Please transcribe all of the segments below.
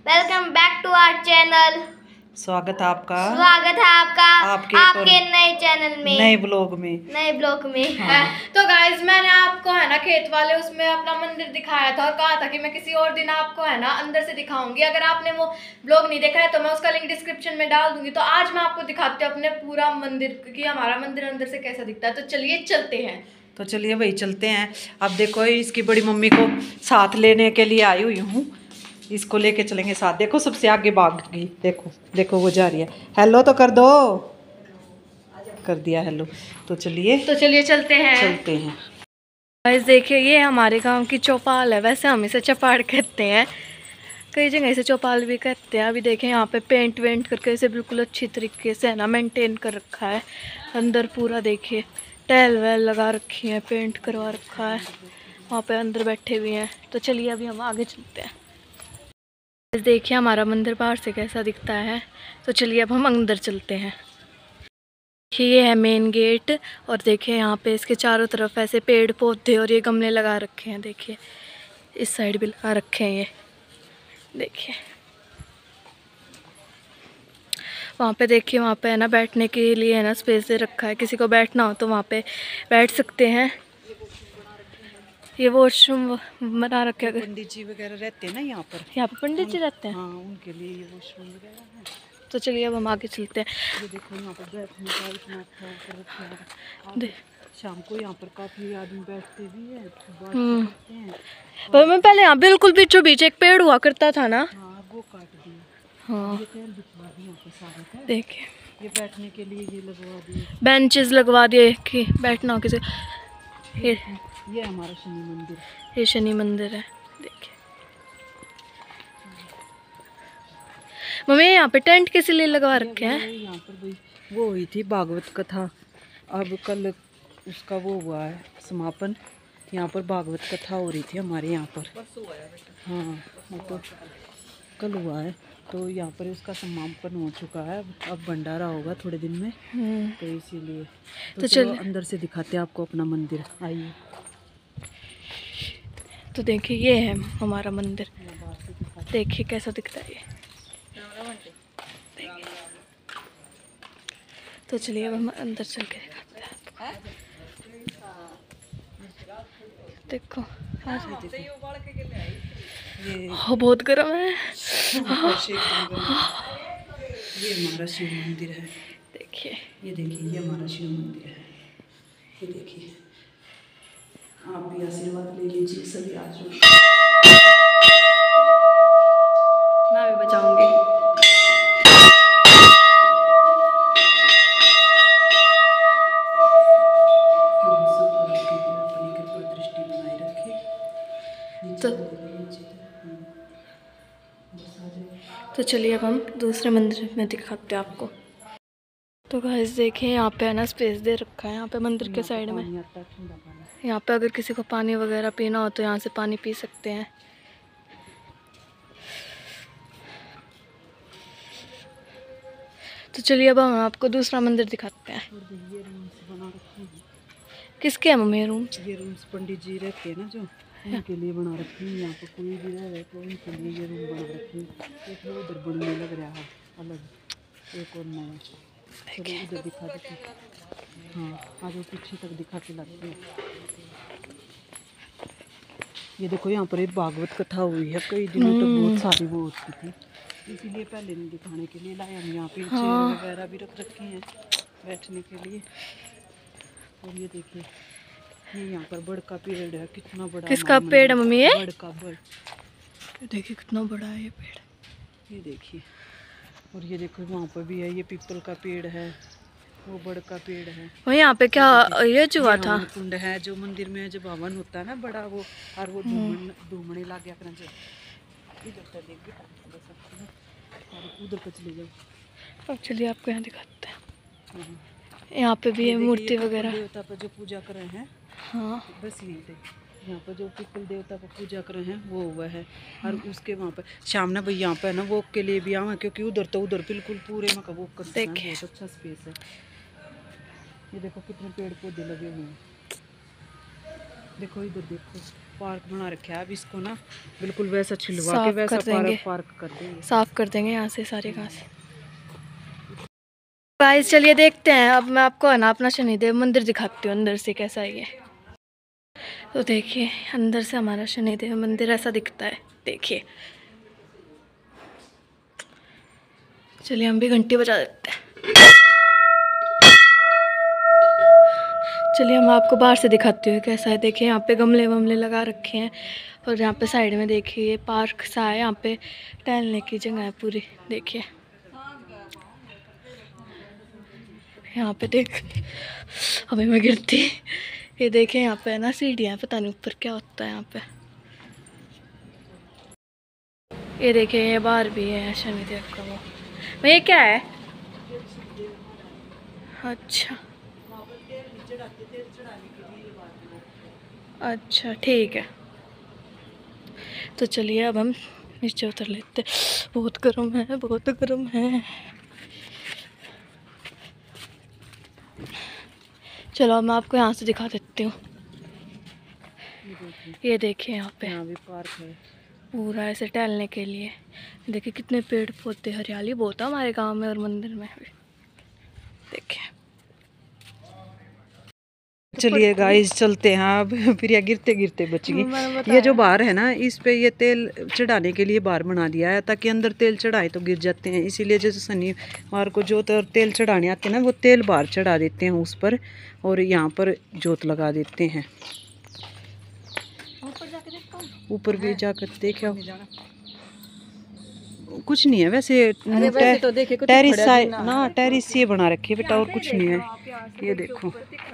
Welcome back to our channel. स्वागत है आपका आपके नए चैनल में, नए ब्लॉग में। हाँ। तो गाइज मैंने आपको है ना खेत वाले उसमें अपना मंदिर दिखाया था और कहा था कि मैं किसी और दिन आपको है ना अंदर से दिखाऊंगी। अगर आपने वो ब्लॉग नहीं देखा है तो मैं उसका लिंक डिस्क्रिप्शन में डाल दूंगी। तो आज मैं आपको दिखाती हूँ अपने पूरा मंदिर कि हमारा मंदिर अंदर से कैसा दिखता है। तो चलिए चलते हैं। तो चलिए वही चलते हैं। अब देखो इसकी बड़ी मम्मी को साथ लेने के लिए आई हुई हूँ, इसको लेके चलेंगे साथ। देखो सबसे आगे भाग गई, देखो देखो वो जा रही है। हेलो तो कर दो, कर दिया हेलो। तो चलिए चलते हैं। गाइस देखिए ये हमारे गांव की चौपाल है। वैसे हम इसे चपाड़ कहते हैं, कई जगह इसे चौपाल भी कहते हैं। अभी देखें यहाँ पे पेंट वेंट करके इसे बिल्कुल अच्छी तरीके से है ना मेंटेन कर रखा है। अंदर पूरा देखिए टाइल वेल लगा रखी है, पेंट करवा रखा है। वहाँ पे अंदर बैठे हुए हैं। तो चलिए अभी हम आगे चलते हैं। देखिए हमारा मंदिर बाहर से कैसा दिखता है। तो चलिए अब हम अंदर चलते हैं। ये है मेन गेट और देखिए यहाँ पे इसके चारों तरफ ऐसे पेड़ पौधे और ये गमले लगा रखे हैं। देखिए इस साइड भी लगा रखे हैं। ये देखिए वहाँ पे देखिए, वहाँ पे है ना बैठने के लिए है ना स्पेस दे रखा है। किसी को बैठना हो तो वहाँ पे बैठ सकते हैं। ये वॉशरूम बना रखे हैं। पंडित जी वगैरह रहते हैं ना यहाँ पे पंडित जी रहते हैं। हाँ, उनके लिए ये वॉशरूम वगैरह है। तो चलिए अब हम आगे चलते हैं। ये देखो यहाँ पर बैठने का इतना अच्छा ऊपर रखा है। शाम को यहाँ पर काफी आदमी बैठते भी हैं, बात करते हैं। पर मैं पहले यहाँ बिल्कुल बीचों बीच एक पेड़ हुआ करता था ना, हाँ वो काट दिया। हाँ ये पेड़ दिखवा दिए यहाँ पे सारे। देखिए ये बैठने के लिए ये लगवा दिए, बेंचेस लगवा दिए कि बैठना हो किसी। ये हमारा शनि मंदिर, ये शनि मंदिर है। देखिए मम्मी यहाँ पे टेंट किस लिए लगवा रखे हैं? यहाँ पर भाई वो हुई थी भागवत कथा, अब कल उसका वो हुआ है समापन। यहाँ पर भागवत कथा हो रही थी हमारे यहाँ पर। हाँ वो तो कल हुआ है, तो यहाँ पर उसका समापन हो चुका है। अब भंडारा होगा थोड़े दिन में, तो इसीलिए तो चलो अंदर से दिखाते हैं आपको अपना मंदिर, आइए। तो देखिए ये है हमारा मंदिर, देखिए कैसा दिखता है ये। तो चलिए अब हम अंदर चल के दिखाते हैं आपको। देखो ये बहुत गर्म है। ये हमारा शिव मंदिर है। देखिए ये देखिए ये हमारा शिव मंदिर है। ये देखिए आप भी आशीर्वाद ले लीजिए सभी आज। मैं भी बचाऊंगी। तो चलिए अब हम दूसरे मंदिर में दिखाते हैं आपको। तो गाइस देखिए यहाँ पे है ना स्पेस दे रखा है यहाँ पे मंदिर के साइड में। यहाँ पे अगर किसी को पानी वगैरह पीना हो तो यहाँ से पानी पी सकते हैं। तो चलिए अब हम आपको दूसरा मंदिर दिखाते हैं। किसके है मम्मी रूम? ये रूम्स पंडित जी रहते हैं ना जो, उनके लिए बना रखी है। यहाँ पर कोई भी रहे तो उनके लिए ये रूम बना रखी है। एक वो उधर बनने लग रहा है अलग, एक और नया। चलो उधर दिखा देते, हाँ आज वो पीछे तक दिखा के लगते हैं। ये देखो यहाँ पर एक भागवत कथा हुई है, कई दिनों तक बहुत सारी वो होती थी, इसीलिए पहले नहीं दिखाने के लिए लाए हम। यहाँ पे चेयर वगैरह भी रख रखी हैं बैठने के लिए। और ये देखिए ये यहाँ पर बड़ का पेड़ है, कितना बड़ा। किसका पेड़ है मम्मी? ये बड़ का, बड़ देखिए कितना बड़ा है ये पेड़। ये देखिए, और ये देखो वहाँ पर भी है, ये पीपल का पेड़ है, वो बड़ का पेड़ है। और यहाँ पे क्या ये जुआ था? कुंड है जो मंदिर में जब हवन होता है ना बड़ा वो, और वो धूमने लग गया करना चाहिए। उधर पर चले जाओ। अब चलिए आपको यहाँ दिखाते हैं। यहाँ पे भी है मूर्ति वगैरह, देवता पर जो पूजा कर रहे हैं। हाँ बस यहीं पे यहाँ पर जो पीपल देवता पर पूजा कर रहे हैं वो हुआ है। और उसके वहाँ पर सामने भाई यहाँ पे है ना वॉक के लिए भी आवा, क्योंकि उधर तो उधर बिल्कुल पूरे में का वॉक कर सकते हैं, बहुत अच्छा स्पेस है। ये देखो कितने पेड़ पौधे लगे हुए हैं। देखो इधर देखो पार्क बना रखा है। अब इसको ना बिल्कुल वैसा छिलवा के साफ वैसा कर देंगे। पार्क कर देंगे। साफ कर देंगे यहाँ से सारे घास। गाइस चलिए देखते हैं। अब मैं आपको है ना अपना शनिदेव मंदिर दिखाती हूँ अंदर से कैसा है ये। तो देखिए अंदर से हमारा शनिदेव मंदिर ऐसा दिखता है। देखिए चलिए हम भी घंटी बजा देते हैं। चलिए हम आपको बाहर से दिखाती हूँ कैसा है। देखिए यहाँ पे गमले वमले लगा रखे हैं और यहाँ पे साइड में देखिए ये पार्क सा है। यहाँ पे टहलने की जगह है पूरी। देखिए यहाँ पे देख अभी मैं गिरती। ये देखिए यहाँ पे है ना सीढ़ियाँ, पता नहीं ऊपर क्या होता है यहाँ पे। ये देखिए ये बाहर भी है शनिदेव का वो। ये क्या है? अच्छा अच्छा ठीक है। तो चलिए अब हम नीचे उतर लेते। बहुत गर्म है, बहुत गर्म है। चलो मैं आपको यहाँ से दिखा देती हूँ। ये देखिए यहाँ पे भी पार्क है पूरा ऐसे टहलने के लिए। देखिए कितने पेड़ पौधे, हरियाली बहुत है हमारे गांव में और मंदिर में भी। देखिए चलिए गाइस चलते हैं। अब फिर ये गिरते गिरते बच गई। ये जो बार है ना इस पे ये तेल चढ़ाने के लिए बार बना दिया है ताकि अंदर तेल चढ़ाए तो गिर जाते हैं। इसीलिए जैसे शनिवार को जोत और तेल चढ़ाने आते हैं ना वो तेल बार चढ़ा देते हैं उस पर और यहाँ पर जोत लगा देते हैं। ऊपर भी जाकर देखा कुछ नहीं है वैसे तो टेरिस ना टेरिस ये बना रखी है बेटा और कुछ नहीं है। ये देखो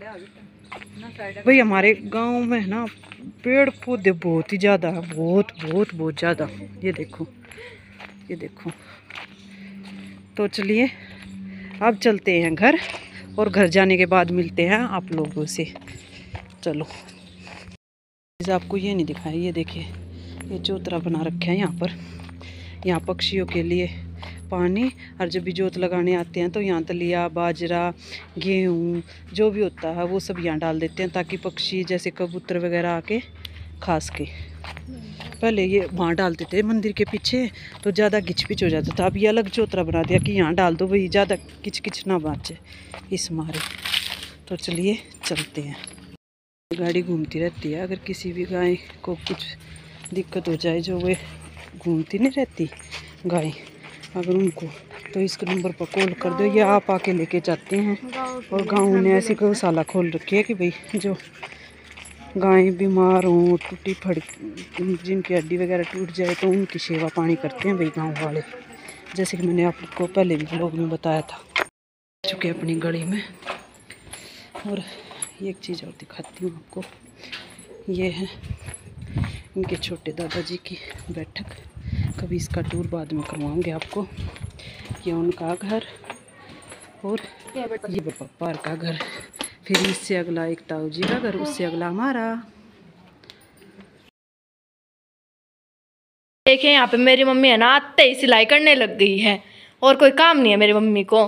भाई हमारे गांव में है ना पेड़ पौधे बहुत ही ज़्यादा है, बहुत बहुत बहुत ज़्यादा। ये देखो ये देखो। तो चलिए अब चलते हैं घर और घर जाने के बाद मिलते हैं आप लोगों से। चलो आपको ये नहीं दिखाया। ये देखिए ये चौतरा बना रखा है यहाँ पर। यहाँ पक्षियों के लिए पानी और जब भी जोत लगाने आते हैं तो यहाँ दलिया बाजरा गेहूँ जो भी होता है वो सब यहाँ डाल देते हैं ताकि पक्षी जैसे कबूतर वगैरह आके खा सके। पहले ये वहाँ डालते थे मंदिर के पीछे तो ज़्यादा किचपिच हो जाता था। अब ये अलग चौतरा बना दिया कि यहाँ डाल दो भाई ज़्यादा किचकिच ना बाचे इस मारे। तो चलिए चलते हैं। गाड़ी घूमती रहती है। अगर किसी भी गाय को कुछ दिक्कत हो जाए जो वे घूमती नहीं रहती गाय, अगर उनको तो इस नंबर पर कॉल कर दो या आप आके लेके जाते हैं। और गाँव ने ऐसी गौशाला खोल रखी है कि भाई जो गायें बीमार हों टूटी फड़ी जिनकी हड्डी वगैरह टूट जाए तो उनकी सेवा पानी करते हैं भाई गांव वाले। जैसे कि मैंने आपको पहले भी ब्लॉग में बताया था। चुके अपनी गली में। और एक चीज़ और दिखाती हूँ आपको। ये है इनके छोटे दादाजी की बैठक। कभी इसका टूर बाद में करवाऊँगे आपको। ये उनका घर और ये पापा का घर। फिर इससे अगला एक ताऊ जी का घर, उससे अगला हमारा। देखिए यहाँ पे मेरी मम्मी है ना आते ही सिलाई करने लग गई है और कोई काम नहीं है मेरी मम्मी को।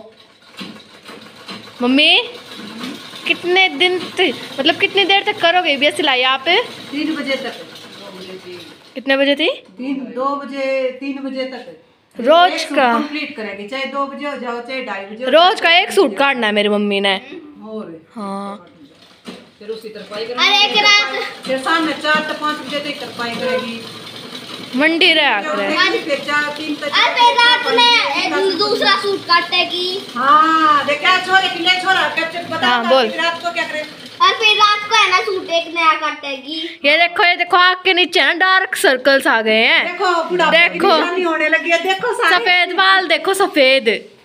मम्मी कितने दिन मतलब कितनी देर तक करोगे भैया सिलाई आप? 3 बजे तक। कितने बजे थी? 2 बजे 3 बजे तक रोज का कंप्लीट करेंगे। चाहे 2 बजे हो जाओ चाहे 2:30 बजे। रोज का एक सूट काटना है मेरी मम्मी ने। हाँ फिर उसी तरपाई करेंगे। फिर शाम में 4 से 5 बजे तक तरपाई करेगी। मंडी रहा करे। फिर 4-3 तक रात में दूसरा सूट काटेगी। हाँ देखा छोरे किले छोरा बता। हाँ बोल। रात को क्या करे? और फिर रात को है ना सूट एक नया काटेगी। ये देखो आँख के नीचे ना डार्क सर्कल्स आ गए हैं। देखो होने लगी है। देखो सफेद बाल देखो सफेद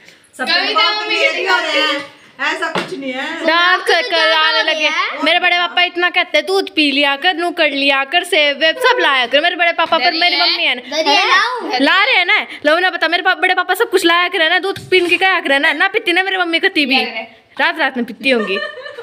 ऐसा कुछ नहीं है। डार्क सर्कल आने लगे। मेरे बड़े पापा इतना कहते हैं दूध पी लिया कर, नुकड़ लिया कर, सेब वेब सब लाया कर। मेरे बड़े पापा पर मेरी मम्मी है ना ला रहे हैं ना। लो ना बता मेरे बड़े पापा सब कुछ लाया कर ना। दूध पीन की क्या कर ना पीती ना मेरी मम्मी कती भी रात में पीती होंगी।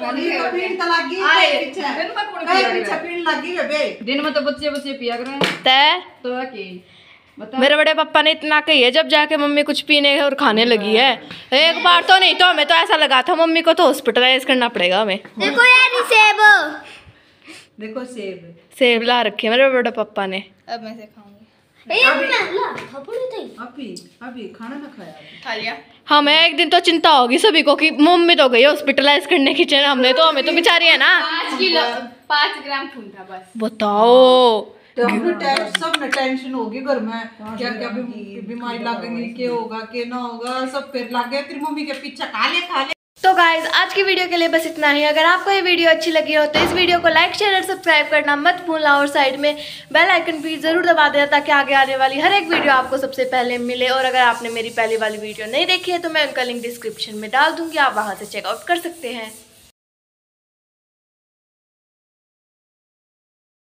दिन में तो बच्चे पिया करें। मेरे बड़े पापा ने इतना कही है जब जाके मम्मी कुछ पीने और खाने लगी है। एक बार तो नहीं तो हमें तो ऐसा लगा था मम्मी को तो हॉस्पिटलाइज करना पड़ेगा हमें। देखो यार सेब देखो सेब सेब ला रखे मेरे बड़े पापा ने। अब मैं से खाऊंगी। अभी खाना ना खाया खा लिया। हमें एक दिन तो चिंता होगी सभी को कि मम्मी तो गई हॉस्पिटलाइज करने की चेन, हमें तो बेचारी है ना 5 ग्राम खून था बस। बताओ तो सब न टेंशन होगी घर में, क्या क्या बीमारी लगेगी, क्या होगा क्या ना होगा, सब फिर लगे तेरी मम्मी के पीछे खा ले। तो गाइज आज की वीडियो के लिए बस इतना ही। अगर आपको ये वीडियो अच्छी लगी हो तो इस वीडियो को लाइक शेयर और सब्सक्राइब करना मत भूलना, और साइड में बेल आइकन भी जरूर दबा देना ताकि आगे आने वाली हर एक वीडियो आपको सबसे पहले मिले। और अगर आपने मेरी पहली वाली वीडियो नहीं देखी है तो मैं उनका लिंक डिस्क्रिप्शन में डाल दूंगी, आप वहां से चेकआउट कर सकते हैं।